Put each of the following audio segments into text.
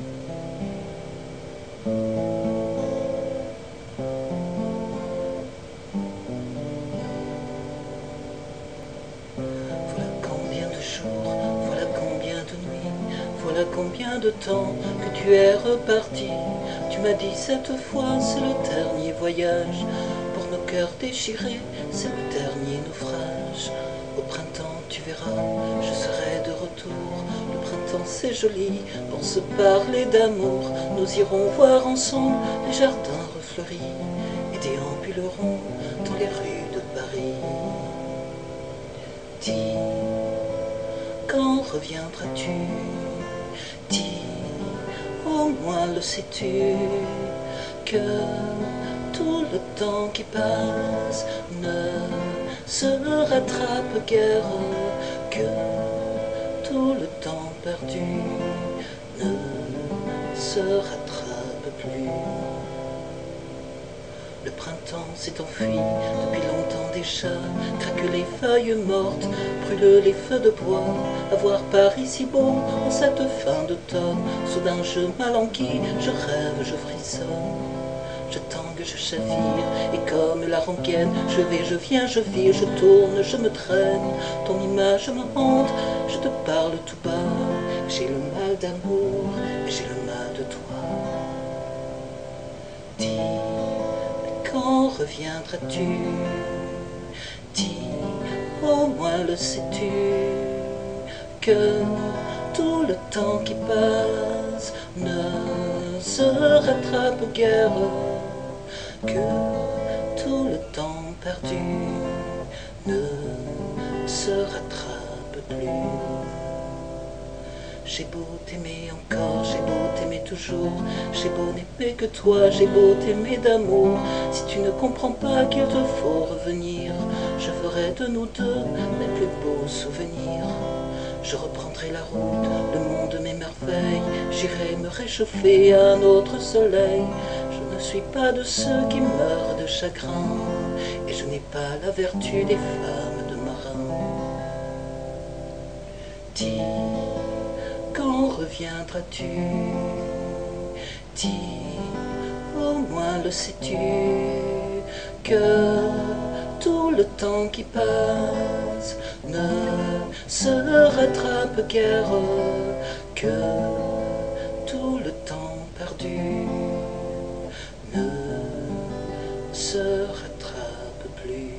Voilà combien de jours, voilà combien de nuits, voilà combien de temps que tu es reparti. Tu m'as dit cette fois c'est le dernier voyage, pour nos cœurs déchirés c'est le dernier naufrage. Au printemps tu verras, je serai de retour. Le printemps c'est joli pour se parler d'amour. Nous irons voir ensemble les jardins refleuris et déambulerons dans les rues de Paris. Dis, quand reviendras-tu? Dis, au moins le sais-tu, que tout le temps qui passe ne se rattrape guère, que tout le temps perdu ne se rattrape plus. Le printemps s'est enfui depuis longtemps déjà, craque les feuilles mortes, brûle les feux de bois. À voir Paris si beau en cette fin d'automne, soudain je m'alanguis, je rêve, je frissonne. Je tangue, je chavire, et comme la rengaine, je vais, je viens, je vire, je tourne, je me traîne. Ton image me hante, je te parle tout bas. J'ai le mal d'amour, et j'ai le mal de toi. Dis, quand reviendras-tu? Dis, au moins le sais-tu, que tout le temps qui passe ne se rattrape guère, que tout le temps perdu ne se rattrape plus. J'ai beau t'aimer encore, j'ai beau t'aimer toujours, j'ai beau n'aimer que toi, j'ai beau t'aimer d'amour. Si tu ne comprends pas qu'il te faut revenir, je ferai de nous deux mes plus beaux souvenirs. Je reprendrai la route, le monde m'émerveille, j'irai me réchauffer à un autre soleil. Je ne suis pas de ceux qui meurent de chagrin, et je n'ai pas la vertu des femmes de marins. Dis, quand reviendras-tu? Dis, au moins le sais-tu, que tout le temps qui passe ne se rattrape guère, que tout le temps perdu ne se rattrape plus.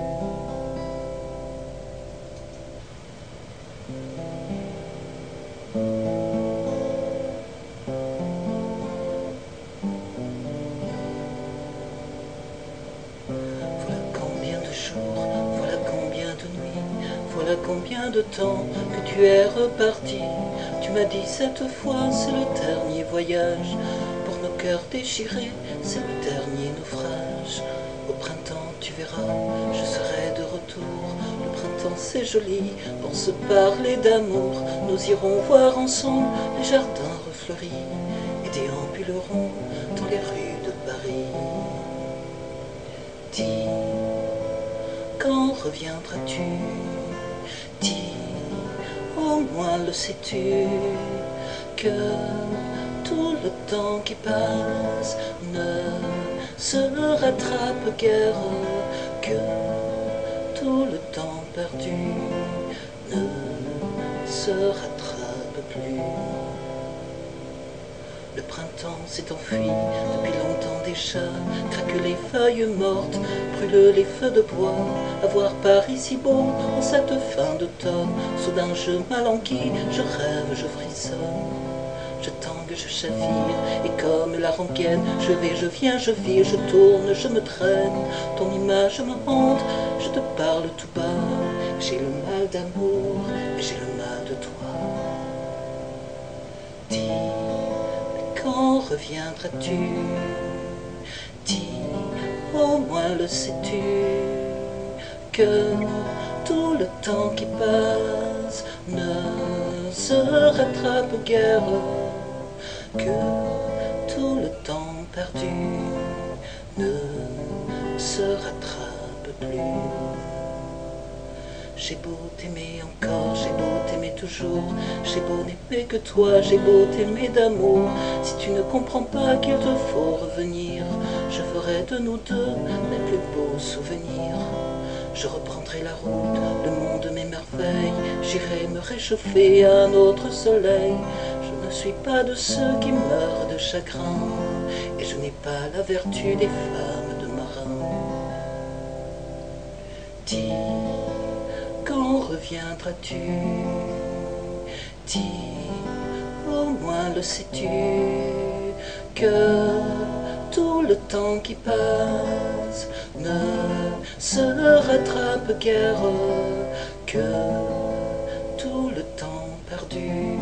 Voilà combien de jours, voilà combien de nuits, voilà combien de temps que tu es reparti. Tu m'as dit cette fois c'est le dernier voyage, pour nos cœurs déchirés c'est le dernier naufrage. Au printemps tu verras, je serai de retour. Le printemps c'est joli pour se parler d'amour. Nous irons voir ensemble les jardins refleuris et déambulerons dans les rues de Paris. Dis, quand reviendras-tu? Dis, au moins le sais-tu, que tout le temps qui passe ne se rattrape guère, que tout le temps perdu ne se rattrape plus. Le printemps s'est enfui depuis longtemps déjà, craque les feuilles mortes, brûle les feux de bois. À voir Paris si beau en cette fin d'automne, soudain je m'alanguis, je rêve, je frissonne. Je tangue, je chavire, et comme la rengaine, je vais, je viens, je vire, je tourne, je me traîne. Ton image me hante, je te parle tout bas. J'ai le mal d'amour, et j'ai le mal de toi. Dis, quand reviendras-tu? Dis, au moins le sais-tu, que tout le temps qui passe ne se rattrape guère, que tout le temps perdu ne se rattrape plus. J'ai beau t'aimer encore, j'ai beau t'aimer toujours, j'ai beau n'aimer que toi, j'ai beau t'aimer d'amour. Si tu ne comprends pas qu'il te faut revenir, je ferai de nous deux mes plus beaux souvenirs. Je reprendrai la route, le monde m'émerveille, j'irai me réchauffer à un autre soleil. Je ne suis pas de ceux qui meurent de chagrin, et je n'ai pas la vertu des femmes de marins. Dis, quand reviendras-tu? Dis, au moins le sais-tu, que tout le temps qui passe ne se rattrape guère que tout le temps perdu.